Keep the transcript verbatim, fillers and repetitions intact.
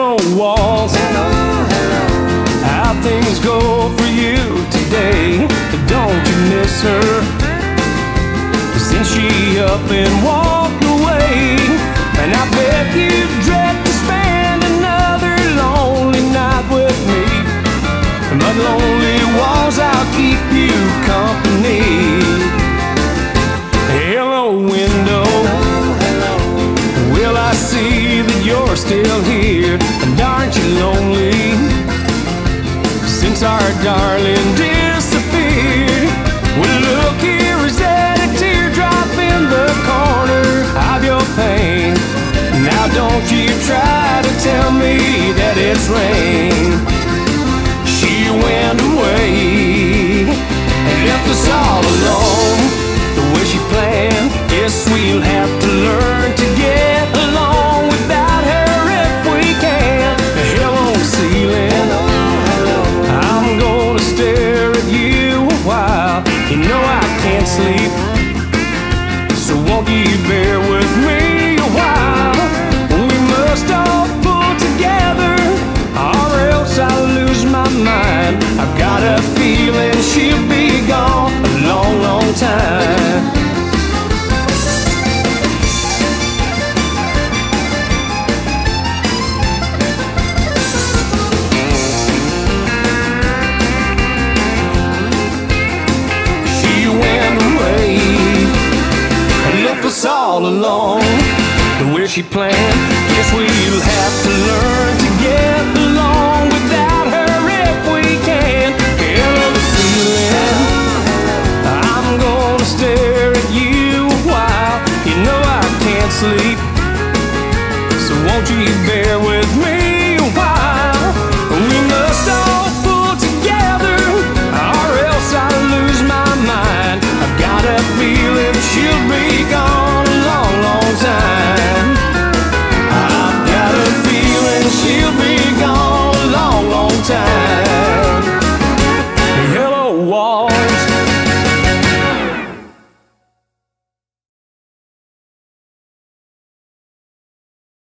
Hello, walls. Hello, hello. How things go for you today? Don't you miss her? Since she up and walked away, and I bet you dread to spend another lonely night with me. But lonely walls, I'll keep you company. Hello, window. Hello, hello. Will I see that you're still here? And aren't you lonely? Since our darling disappeared. Well, look, here is that a teardrop in the corner of your pain. Now don't you try to tell me that it's rain. She went away and left us all alone. The way she planned, yes, we'll have to learn to get along without her if we can. Hello, ceiling. Hello, hello. I'm gonna stare at you a while. You know I can't sleep, so won't you bear with me a while? We must all pull together, or else I'll lose my mind. I've got a feeling she'll be gone a long, long time. Us all alone, the way she planned. Guess we'll have to learn to get along without her if we can. Hello, ceiling. I'm gonna stare at you a while. You know I can't sleep, so won't you bear with me?